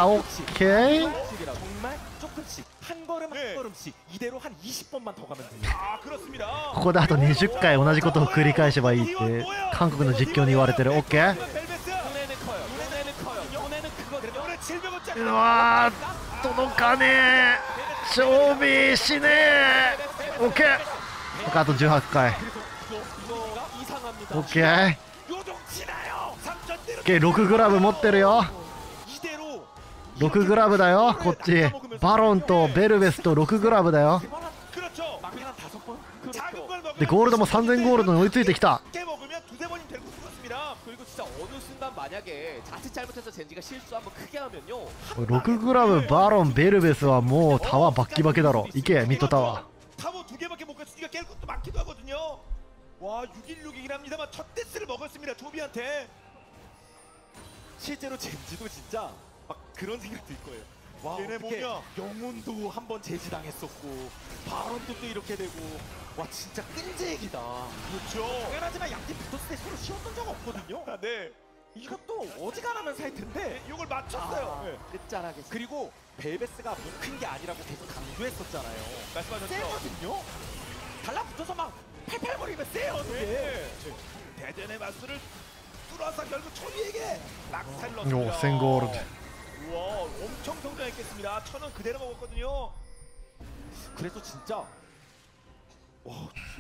オッケー。 정말 조금씩 한 걸음 한 네. 걸음씩 이대로 한 이십 번만 더 가면 됩니다. 아 그렇습니다. ここであとにじゅっかい同じことを繰り返せばいいって韓国の実況に言われてる。オッケー。 벨베스. 눈에는 커요. 눈에는 커요. 눈에는 크거든요. 오늘 칠백원 짜리. うわー届かねえ。勝負しねえ。オッケー。あとじゅうはちかい。 이거 이상합니다. オッケー。 요동치나요. 삼천대로 オッケーろくグラム持ってるよ。 이대로 ろくグラムだよこっち。バロンとベルベスとろくグラムだよ。 그렇죠. 막긴 한 다섯 번? 작은 걸 먹으면 でゴールドもさんぜんゴールドに追いついてきた。 게 먹으면 두세 번이 될 것 같습니다. 그리고 진짜 어느 순간 만약에 자칫 잘못해서 젠지가 실수 한번 크게 하면요. ろくグラムバロンベルベスはもうタワーバッキバキだろ。いけミッドタワー。 타워 두 개밖에 못 갔으니까 깰 것도 많기도 하거든요. 와 육백십육이긴 합니다만 첫 데스를 먹었습니다. 조비한테. 실제로 젠지도 진짜 막 그런 생각 들 거예요. 와 얘네 어떻게 뭐냐? 영혼도 한번 제지당했었고 바론도 또 이렇게 되고 와 진짜 끈질기다. 그렇죠. 당연하지만 양팀 붙었을 때 서로 쉬었던 적 없거든요. 아, 네. 이것도 어지간하면서 할 텐데 이걸 맞췄어요. 아, 네. 끝자락에 그리고 벨베스가 못 큰 게 아니라고 계속 강조했었잖아요. 말씀하셨죠. 세거든요. 달라붙어서 막 팔팔거리면 세요. 그게. 네. 대전의 마수를 뚫어서 결국 초비에게 낙타를 오 넣습니다. 생ゴールド。 우와 엄청 성장했겠습니다. 천 원 그대로 먹었거든요. 그래서 진짜 와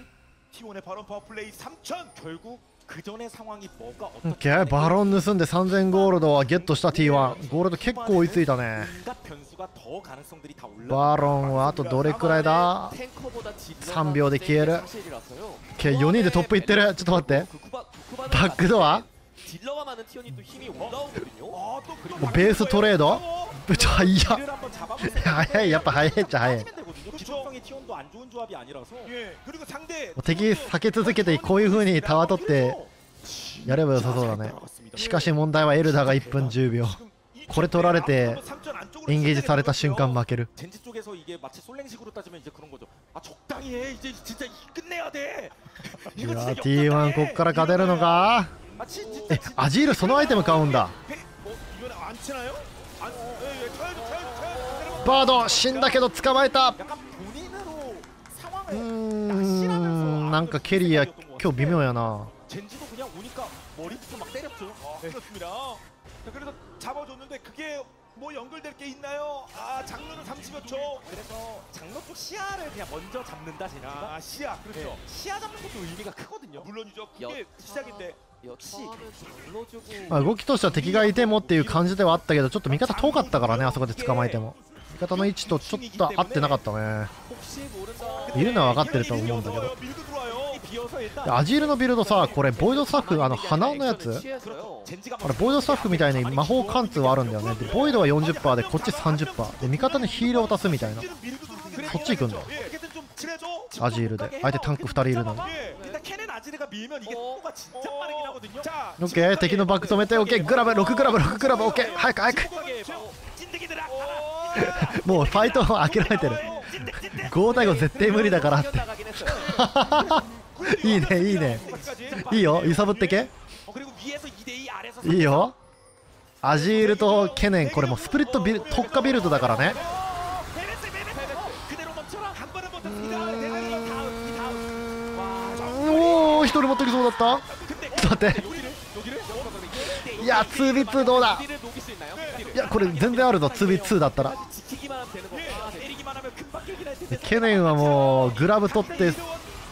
티원의 바론 파워플레이 삼천. 결국 그 전의 상황이 뭐가 オッ 어떻게 ケーバロン盗んでさんぜんゴールドはゲットした ティーワン。ゴールド結構追いついたね。 온갖 변수가 더 가능성들이 다 올라. バロンはあとどれくらいだ。 탱커보다 딜러가 さんびょうで消える。 사실이라서요. オッケーよにんでトップいってる。ちょっと待って。 그 쿠바- 쿠바는 バックドア 딜러가 많은 티원이 또 힘이 올라오거든요. 아또 그리고 もうベーストレードちょいや 를 한번 잡아보세요. 早いやっぱ早いっちゃ早い。 빠지면 되거든요. 기동성의 티온도 안 좋은 조합이 아니라서. 예 그리고 상대 敵避け続けてこういう風にタワー取ってやれば良さそうだね。しかし問題はエルダーがいっぷんじゅうびょう。 これ取られてエンゲージされた瞬間負ける。 젠지 쪽에서 이게 마치 솔랭식으로 따지면 이제 그런 거죠. 아 적당히 해. 이제 진짜 끝내야 돼. い 이거 や 진짜 ー ティーワン こっから勝てるのか。 아, 진, 진짜, えアジールそのアイテム買うんだ。 뭐 이거는 안 치나요? 안 예, 예, 쳐야죠, 쳐야죠, 쳐야죠. バード死んだけど捕まえた。 약간 본인으로 う 상황을 ーんなんかケリーは今日微妙やな。 젠지도 그냥 오니까 머리부터 막 때렸죠. 어, 그렇습니다. 자, 그래서 잡아줬는데 그게 뭐 연결될 게 있나요? 아 장르는 삼십여 초. 그래서 장로 쪽 시야를 그냥 먼저 잡는다 젠지가. 아 시야 그렇죠. 네, 시야 잡는 것도 의미가 크거든요. 물론이죠. 그게 여- 시작인데. 여차는 장로주고 まあ動きとしては敵がいてもっていう感じではあったけどちょっと味方遠かったからね。あそこで捕まえても味方の位置とちょっと合ってなかったね。 혹시 모른다. いるのは分かってると思うんだけど。 밀고 들어와요. 비어서 で 일단 アジールのビルドさこれボイドスタッフあの鼻のやつ 취해서요. 젠지가 あれボイドスタッフみたいに魔法貫通はあるんだよね。でボイドは よんじゅっパーセント でこっち さんじゅっパーセント で味方にヒールを渡すみたいな。 밀고 들어오는 게 そっち行くんだ 예, 어떻게든 좀 칠해줘. アジールで相手タンクふたりいるのに。 예. 일단 캐넨 아지르가 밀면 이게 어? 속도가 진짜 빠르긴 하거든요. 자, オッケー敵のバック止めて。オッケーグラブろくグラブろくグラブ。オッケー早く早く。 찐득이들아. もうファイトを諦めてる。ご対ご絶対無理だからって。 나가긴 했어요. いいねいいね。いいよ揺さぶってけ。 어, 그리고 위에서 이 대 이 아래에서 いいよ。アジールとケネンこれもうスプリットビル特化ビルドだからね。 베베스 베베스 그대로 멈춰라. 한 번은 못했습니다. 대단히 다운, 다운. 와, おお一人持ってきそうだった。 근데 ちょっと待って。 여기를 여기를 いや ツービーツー どうだ。 딜을 녹일 수 있나요? 딜을. いやこれ全然あるぞ ツービーツー だったら。 지키기만 하면 되는 거. 아, 네. 때리기만 하면 금방 깨긴 할 텐데. ケネンはもうグラブ取って。い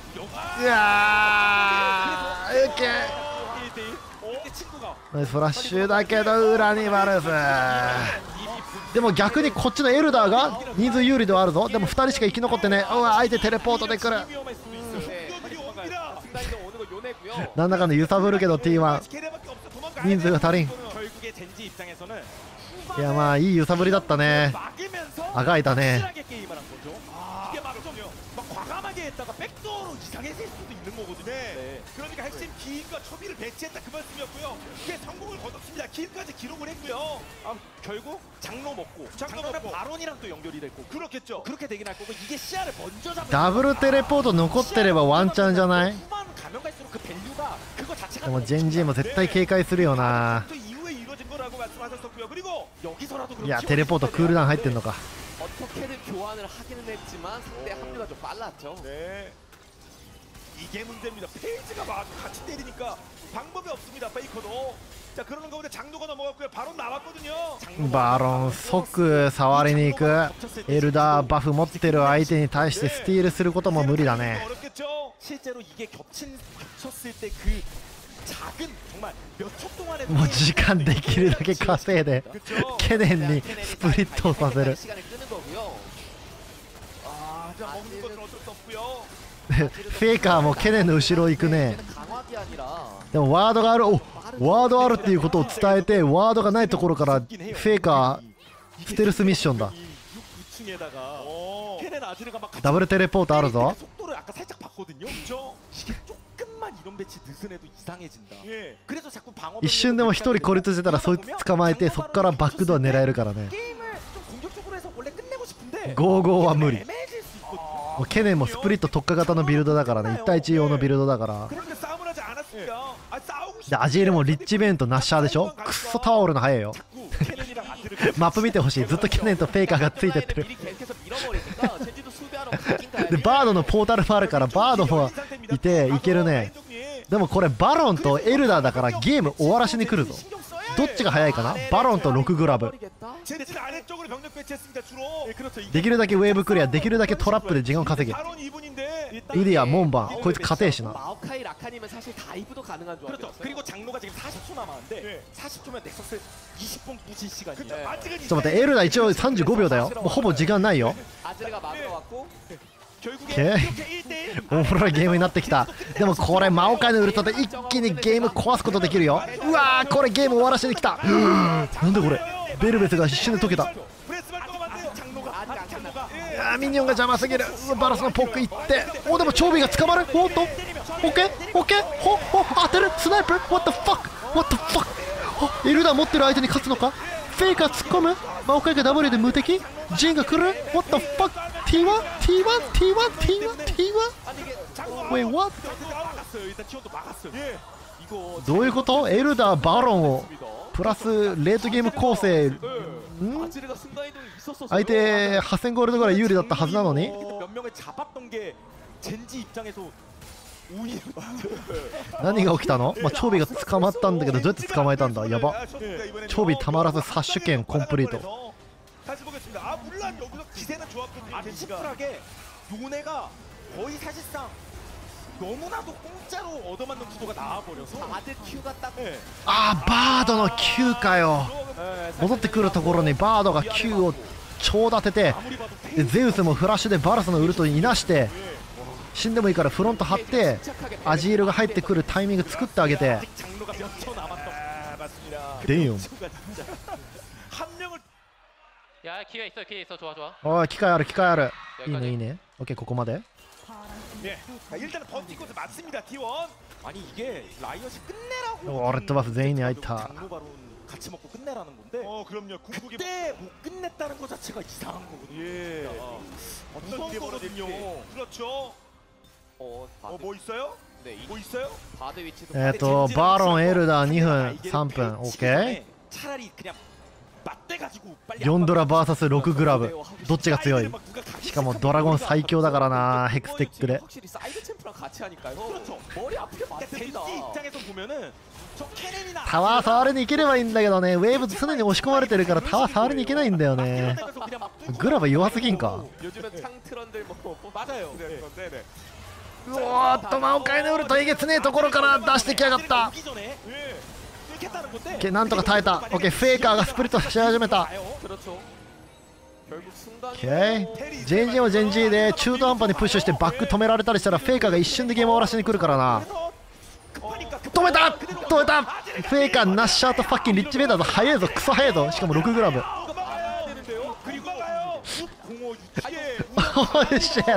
やーオッケー。 일 대 일. 어? 근데 친구가 ナイスフラッシュだけど裏にバルス。でも逆にこっちのエルダーが人数有利ではあるぞ。でもふたりしか生き残ってね。うわ相手テレポートで来る。 위험할 수도 있어요. 네. 순간이동 오는 거 요네고요. なんだかんだ揺さぶるけど ティーワン人数が足りん。 결국에 젠지 입장에서는 いやまあいい揺さぶりだったね。 막으면서 あがいたね。 확실하게 게임을 한 거죠. 이게 막 좀 막 과감하게 했다가 백도어로 이상해질 수도 있는 거거든요. 네. 네. 그러니까 핵심 기인과 초비를 배치했다 그 말씀이었고요. 그게 성공을 거뒀습니다. 킬까지 기록을 했고요. 아, 결국 장로 먹고 장로 장로는 먹고. 바론이랑 또 연결이 됐고 그렇겠죠. 그렇게 되긴 할 거고 이게 시야를 먼저 잡은 ダブルテレポート残ってればワンチャンじゃない？ 후반 가면 갈수록 그 밸류가 그거 자체가 でもジェンジーも絶対警戒するよな。 또 이후에 이루어진 거라고 말씀하셨었고요. 그리고 여기서라도 いやテレポートクールダウン入ってんのか。 어떻게든 교환을 하기는 했지만 상대 합류가 좀 빨랐죠. 네. 이게 문제입니다. 페이지가 막 같이 때리니까 방법이 없습니다. 페이커도. 자 그러는 가운데 장로가 넘어갔고요. 바로 나왔거든요. バロン即触りに行く。エルダーバフ持ってる相手に対してスティールすることも無理だね。 어렵겠죠. 실제로 이게 겹친 겹쳤을 때 그 작은 정말 몇 초 동안에 もう時間できるだけ稼いで 그렇죠. ケネンにスプリットをさせる。 시간을 끄는 거고요. 아, 자 먹는 것은 어쩔 수 없고요. フェイカーもケネンの後ろ行くね。 강화기 아니라 でもワードがある、おワードあるっていうことを伝えてワードがないところからフェイカーステルスミッションだ。 육 층에다가 어. 케넨 아즈르가 막 같이 ダブルテレポートあるぞ。 속도를 아까 살짝 봤거든요. 그렇죠. 이게 조금만 이런 배치 느슨해도 이상해진다. 예. 그래서 자꾸 방어 一瞬でも一人孤立してたらそいつ捕まえてそっからバックドア狙えるからね。 게임을 좀 공격적으로 해서 원래 끝내고 싶은데 ゴーゴーは無理。 애매해질 수 있거든요. もうケネンもスプリット特化型のビルドだからね。いち対いち用のビルドだから。 그런데 싸움을 하지 않았습니다. 아 싸우고 でアジールもリッチベンとナッシャーでしょ。クッソタオルの速いよ。 자꾸 케넨이랑 아즈르가 マップ見てほしい。ずっとケネンとフェイカーがついてってる。 미리 계속해서 밀어버리니까 젠지도 수비하러 가긴 가야 で 돼. バードのポータルもあるからバードもいていけるね。でもこれバロンとエルダーだからゲーム終わらしに来るぞ。どっちが早いかな。バロンとろくグラブ。 젠지 아래쪽으로 병력 배치했습니다. 주로. 예, 그렇죠. 이게 できるだけウェーブクリア、できるだけトラップで時間を稼げ。 바론 이 분인데 ウディア、モンバン、こいつ勝てえしな。 마오카이 라카님은 사실 다이브도 가능한 그렇죠. 조합이었어요. 그리고 장로가 지금 사십 초 남았는데 네. 사십 초면 넥서스 이십 분 부실 시간이에요. 그쵸 아직은 ちょっと待って、エルダー一応さんじゅうごびょうだよ。もうほぼ時間ないよ。 아즈레가 막으러 왔고 결국에 오케이. 이렇게 일 대 일 おもろいゲームになってきた。でもこれマオカイのウルトで一気にゲーム壊すことできるよ。うわー、これゲーム終わらしに来た。うーん、なんでこれベルベスが一瞬で溶けた。 브레스 말거가 맞네요. 장로가 아직 안 장로가 いやーミニオンが邪魔すぎる。うわバラスのポックいって、おでもチョービーが捕まる。おっとオッケーオッケー、ほほ当てる。スナイプ What the fuck What the fuck おエルダー持ってる相手に勝つのか。フェイカー突っ込む。マオカイがダブルで無敵。ジンが来る。 What the fuckティーワン ティーワン ティーワン ティーワン ティーワン 아니 이게 장로가 Wait what 막았어요. 일단 티원도 막았어요. 예. 이거 どういうこと？エルダーバロンをプラスレートゲーム構成ん 아즈레가 순간이동이 있었었어요. 相手はっせんゴールドぐらい有利だったはずなのに。 몇 명을 잡았던 게 젠지 입장에서 오히려 何が起きたの？まあチョービーが捕まったんだけどどうやって捕まえたんだ。やば。 チョービーたまらず殺手権コンプリート。 다시 보겠습니다. 아 물론 여기서 기세는 좋았거든요. 아주 젠지가. 심플하게 요네가 거의 사실상 너무나도 공짜로 얻어맞는 구도가 나와버려서 아드 Q가 딱 네. あーバードの Q かよ。 네, 戻ってくるところにバードが Q を超立てて、 아무리 봐도 でゼウスもフラッシュでバラスのウルトにいなして死んでもいいからフロント張ってアジールが入ってくるタイミング作ってあげて。 아직 장로가 몇 초 남았던 아 맞습니다. でんよ。 한 명을 야 기회 있어 기회 있어 좋아 좋아 おい機会ある機会ある。いいねいいね。オッケーここまで。 예. 자, 일단은 버티고 맞습니다. 티원. 아니 이게 라이엇이 끝내라고 오, 레드바프 제인이 아이타. 장로 바론 같이 먹고 끝내라는 건데 어 그럼요. 궁극이 그때 못 끝냈다는 거 자체가 이상한 거거든요. 예. 어떤 무서운 일이 거거든요. 벌어질지. 그렇죠. 어, 바드, 어 뭐 있어요? 네, 이 뭐 있어요? 바드 위치도 えっとバロンエルダーにふんさんぷん。オッケー。 차라리 그냥 맞대가지고 빨리 よんドラ ブイエスろくグラブ。どっちが強い？しかもドラゴン最強だからなヘクステックで。 확실히 사이드 챔프랑 같이 하니까요. 그렇죠. 머리 아프게 그러니까 젠지 맞습니다. 입장에서 보면은 저 케넨이나 タワー触りに行ければいいんだけどね。ウェーブ常に押し込まれてるからタワー触りに行けないんだよね。 グラブ弱すぎんか。 요즘엔 창트런들 뭐 맞아요. 네, 네, 네. うおーっとマオカイのウルトえげつねえところから出してきやがった。 오기 전에 예. 깼다는 건데. オッケーなんとか耐えた。オッケーフェイカーがスプリットし始めた。 그렇죠. 결국 순간 オッケージェンジーもジェンジーで中途半端にプッシュしてバック止められたりしたらフェイカーが一瞬でゲーム終わらしに来るからな。 급하니까 止めた止めたフェイカーナッシャーとファッキンリッチベンダーズ速えぞクソ速えぞ。しかもろくグラブ。 이거 막아야 되는데요. 그리고 그리고 공허 예. おいしい。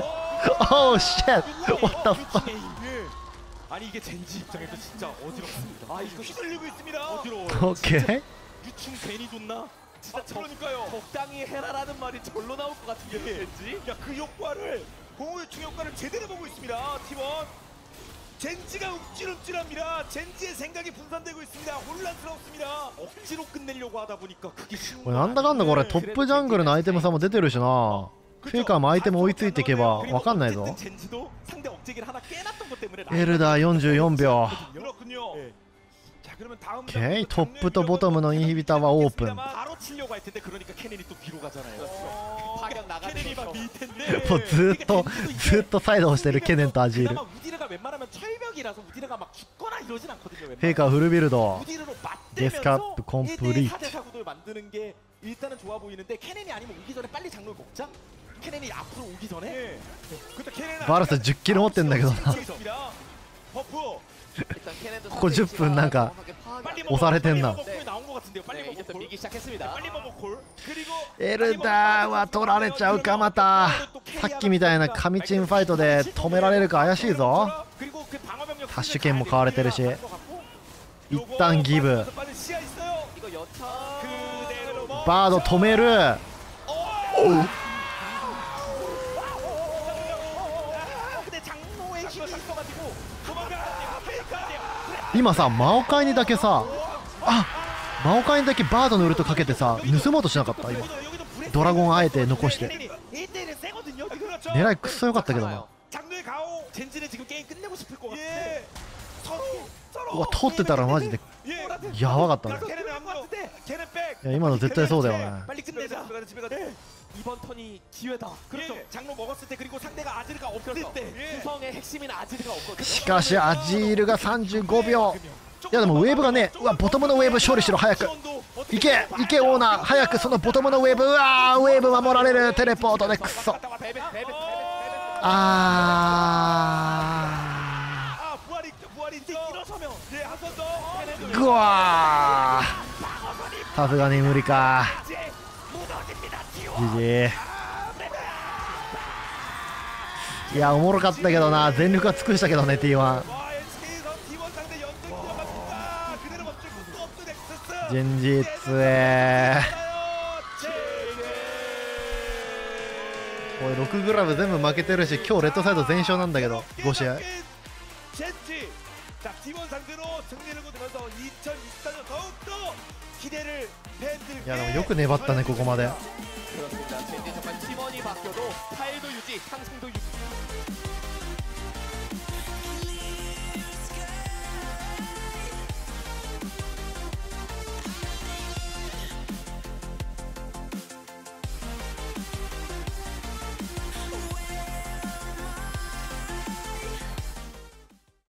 Oh shit! What the fuck? 예. 아니 이게 젠지 입장에서 진짜 어지럽습니다. 아 이거 휘둘리고 있습니다. 어지러워요. 오케이. 유충 괜히 줬나? 진짜 그러니까요. 적당히 해라라는 말이 절로 나올 것 같은데 왠지. 야그 효과를 공유충 효과를 제대로 보고 있습니다. 팀원 젠지가 움찔움찔합니다. 젠지의 생각이 분산되고 있습니다. 혼란스럽습니다. 억지로 끝내려고 하다 보니까 그게 쉬운 これなんだかんだこれトップジャングルのアイテム差も出てるしな。フェイカーもアイテム追いついていけばわかんないぞ。 젠지도 상대 억제기를 하나 깨놨던 것 때문에 エルダーよんじゅうよんびょう。 그렇군요. 예. 자 그러면 다음 오케이. トップとボトムのインヒビターはオープン。 바로 치려고 할 텐데 그러니까 케넨이 또 뒤로 가잖아요. 어... 파견 나가는 케넨이 막 거죠. 밀 텐데. もうずっとずっとサイドをしてるケネンとアジール。 그나마 우디르가 웬만하면 철벽이라서 우디르가 막 죽거나 이러진 않거든요. フェイカーフルビルド。 우디르로 デスカッ 맞대면서 プコンプリー 사 대 사구도를 만드는 게 일단은 좋아 보이는데 케넨이 아니면 오기 전에 빨리 장로를 먹자. 케넨이 앞으로 오기 전에 예. 그때 케넨은 バルスじゅっキル持ってんだけどな。 있습니다. 버프 일단 케넨도 ここじゅっぷんなんか 빨리 押されてんな。 먹고 나온 것 같은데요. 빨리 네, 먹고 이제부터 골. 밀기 시작했습니다. 빨리 먹고 그리고 エルダーは取られちゃうかまた。さっきみたいな神チンファイトで止められるか怪しいぞ。 그리고 그 방어 병력 タッシュ剣も買われてるし。一旦ギブ。 빨리 시야 있어요. 이거 여차 그대로 뭐 バード止める。 근데 장로의 힘이 있어가지고 도망가. 페이커. 今さ魔王会にだけさあ魔王会にだけバードのウルトかけてさ盗もうとしなかった今。ドラゴンあえて残して 일 대 일은 세거든요. 그렇죠. 狙いクソ良かったけどな。 장르의 가오. 젠지는 지금 게임 끝내고 싶을 것 같아. 예. 서로 うわ通ってたらマジで 예. やばかったね。 걔네는 합류. 걔네 백. いや今の絶対そうだよね。 빨리 끝내자. 집에 가자 집에 가자. 이번 턴이 기회다. 그렇죠. 예. 장로 먹었을 때 그리고 상대가 아즈르가 없을 그렇죠. 때. 예. 구성의 핵심인 아지르가 없거든요. しかしアジールがさんじゅうごびょう。いやでもウェーブがねうわボトムのウェーブ処理しろ早く。いけいけオーナー早くそのボトムのウェーブうわーウェーブ守られるテレポートでクソ。 베베 베베 베베 베베. あ 아 부활이 있죠 부활이 있죠. 일어서면 예 한 번 더. ーぐわーさすがに無理か。 무너집니다. 지워. ジジイいやおもろかったけどな全力は尽くしたけどね ティーワン。 와 엔씨케이에서 팀원 상대 연승 들어갔습니다. 그대로 멈출 수 없는 엑스스. ジンジーツえーおいろくグラブ全部負けてるし今日レッドサイド全勝なんだけどご試合。 젠지. 자 팀원 상대로 승리를 거두면서 이천이십사 년 더욱더 기대를 팬들께. いやでもよく粘ったねここまで。 그렇습니다. 젠지 정말 팀원이 바뀌어도 타일도 유지, 상승도 유지.